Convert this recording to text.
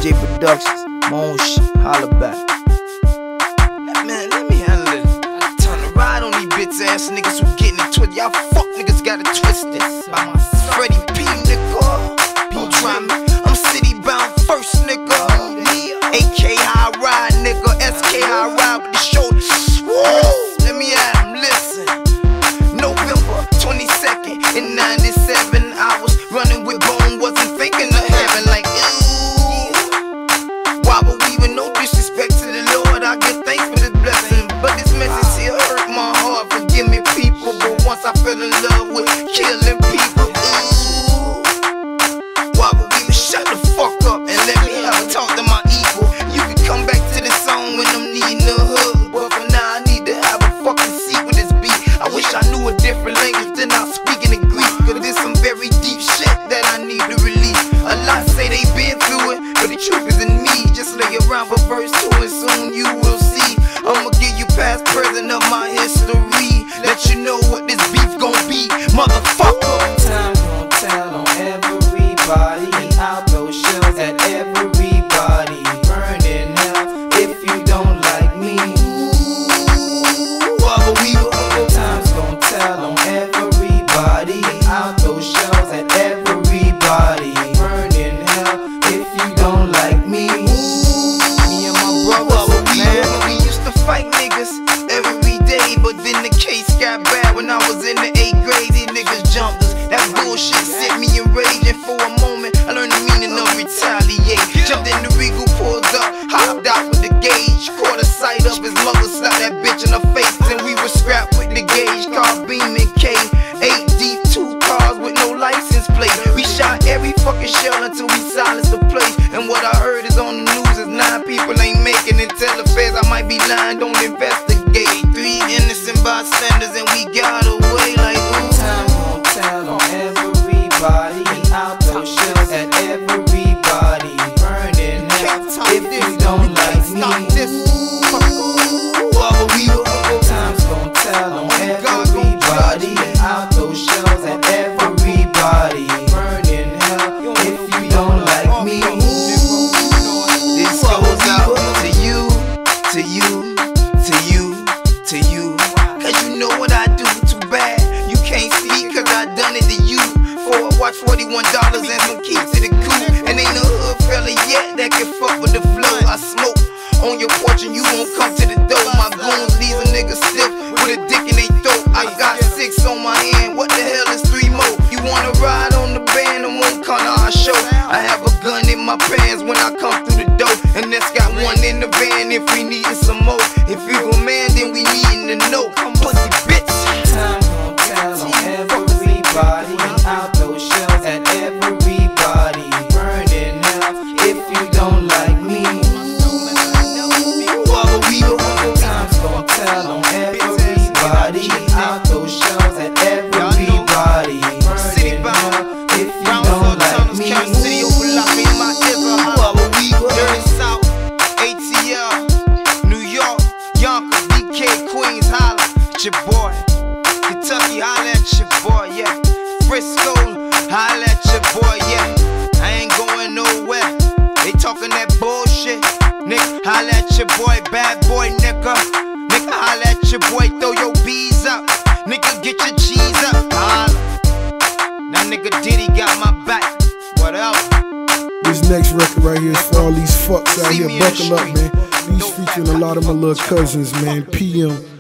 DJ Productions, my own shit, holla back. Man, let me handle it. I time to ride on these bitch ass niggas who getting it twisted. Y'all fuck niggas got it twisted. By my Freddie P, nigga. Don't try me. I'm city bound first, nigga. AK high ride, nigga. SK high ride with the shoulders. Woo! Let me at him, listen. November 22nd in 97, I was running with bone, wasn't thinking of heaven like ooh. Wobble weaving, no disrespect to the Lord, I give thanks for this blessing. But this message here hurt my heart, forgive me people. But once I fell in love with killing people, ooh. Wobble weaving, shut the fuck up and let me have a talk to my equal. You can come back to the song when I'm needing a hug, but for now I need to have a fucking seat with this beat. I wish I knew a different language than I speaking in Greek, cause there's some very deep shit that I need to release. A lot say they been through it, but the truth is in me. Just lay around for verse 2 and soon you will see. I'ma give you past, present of my history. Let you know what this beef gon' be, motherfucker. Time gon' tell on everybody, out those shells at everybody. Burning hell if you don't like me. Wobble weaver. Time's gon' tell on everybody, out those shells at everybody. Burning hell if you don't like me. Me and my brother, man, we used to fight niggas every day, but then the case got bad when I was in the 8th grade. These niggas jumped us. That bullshit set me enraged, and for a moment I learned the meaning of retaliate. Jumped in the Regal, pulled up, hopped out with the gauge, caught a sight of his mother, slapped that bitch in her face, and we were scrapped with the gauge. Car Beam and K, 8 deep, 2 cars with no license plate. We shot every fucking shell until we silenced the place. And what I heard is on the news is 9 people ain't making it. Tell the feds I might be lying, don't investigate. 3 innocent bystanders and we got away like ooh. Time gon' tell on everybody, out those shells at everybody. Burning hell if you don't like me. Wobble weaver. Time's gon' tell on everybody, out those shells at everybody. Burning hell if you don't like me. This goes out to you, to you, to you, to you. Cause you know what I do, too bad you can't see, cause I done it to you. Watch $41 and some keys to the coupe. And ain't no hood fella yet that can fuck with the flow. I smoke on your porch and you won't come to the door. My goons leave a nigga stiff with a dick in they throat. I got 6 on my hand, what the hell is 3 more? You wanna ride on the band and won't come to our show? I have a gun in my pants when I come through the door, and that's got 1 in the van if we needin' some more. If you a man, then we needin' to know. Pussy bitch. Time gon' tell on everybody, out those shells at everybody. Burning hell if you don't like me. Wobble weaver. Time's gon' tell on everybody, out those shells at everybody. Burning hell if you don't like me. Wobble weaver. Dirty South, ATL, New York, Yonkers, DK, Queens, holla at your boy. Kentucky, holla at your boy, yeah. Frisco, holla at your boy, yeah. I ain't going nowhere. They talking that bullshit. Nigga, holla at your boy, bad boy, nigga. Nigga, holla at your boy, throw your bees up. Nigga, get your cheese up, holla. That nigga Diddy got my back. What else? This next record right here is for all these fucks out here. Buckle up, man. These featuring a lot of my little cousins, man. PM.